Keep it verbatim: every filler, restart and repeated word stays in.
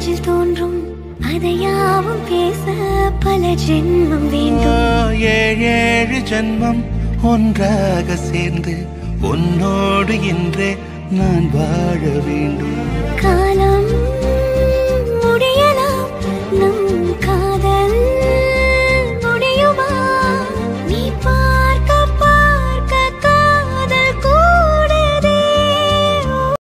நெஞ்சில் தோன்றும் அதையாவும் பேச பல ஜென்மம் வேண்டும். ஏழு ஏழு ஜென்மம் ஒன்றாக சேர்ந்து உன்னோடு இன்றே நான் வாழ வேண்டும். காலம்